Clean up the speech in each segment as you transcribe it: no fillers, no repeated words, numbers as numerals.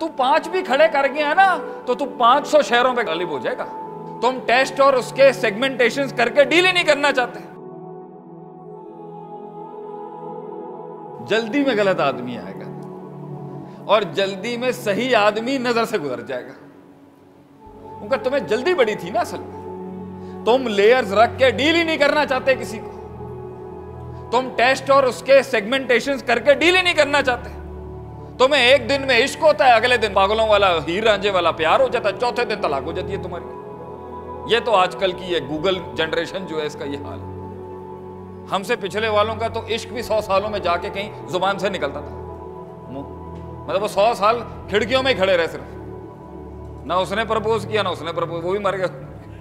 तू 5 भी खड़े कर गया ना तो तू 500 शहरों पे गालिब हो जाएगा। तुम टेस्ट और उसके सेगमेंटेशन करके डील ही नहीं करना चाहते। जल्दी में गलत आदमी आएगा और जल्दी में सही आदमी नजर से गुजर जाएगा। उनका तुम्हें जल्दी बड़ी थी ना, असल में तुम लेयर्स रख के डील ही नहीं करना चाहते किसी को। तुम टेस्ट और उसके सेगमेंटेशन करके डील ही नहीं करना चाहते। तुम्हें एक दिन में इश्क होता है, अगले दिन पागलों वाला हीर रांझे वाला प्यार हो जाता है, चौथे दिन तलाक हो जाती है तुम्हारी। ये तो आजकल की ये गूगल जनरेशन जो है, इसका ये हाल है। हमसे पिछले वालों का तो इश्क भी 100 सालों में जाके कहीं जुबान से निकलता था, मतलब वो 100 साल खिड़कियों में ही खड़े रहे, सिर्फ ना उसने प्रपोज किया ना उसने प्रपोज, वो भी मर गया।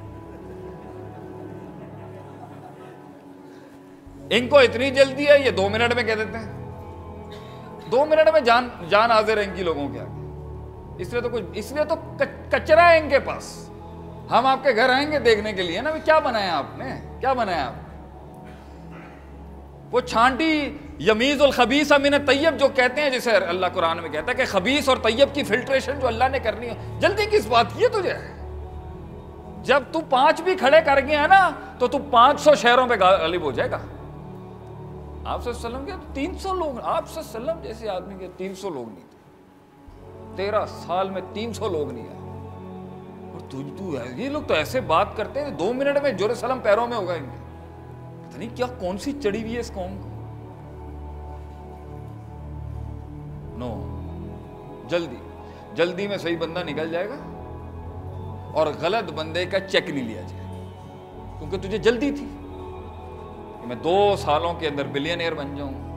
इनको इतनी जल्दी है, ये 2 मिनट में कह देते हैं, 2 मिनट में जान हाजिर है इनकी लोगों के आगे। इसलिए तो कचरा है इनके पास। हम आपके घर आएंगे देखने के लिए ना, क्या बनाया आपने, क्या बनाया आप। वो छांटी यमीज उल खबीस मिन तैयब जो कहते हैं, जिसे अल्लाह कुरान में कहता है कि खबीस और तैयब की फिल्ट्रेशन जो अल्लाह ने करनी है, जल्दी किस बात की है तुझे। जब तू 5 भी खड़े कर गया ना तो तू 500 शहरों पे गालिब हो जाएगा। आप सल्लम के 300 लोग, आप सल्लम जैसे आदमी के 300 लोग नहीं थे। 13 साल में 300 लोग नहीं आए। और तू ये लोग तो ऐसे बात करते हैं 2 मिनट में जेरूसलम पैरों में होगा इनके। पता नहीं क्या कौन सी चढ़ी हुई है इस कौम को। नो, जल्दी में सही बंदा निकल जाएगा और गलत बंदे का चेक नहीं लिया जाएगा, क्योंकि तुझे जल्दी थी कि मैं 2 सालों के अंदर बिलियनियर बन जाऊं।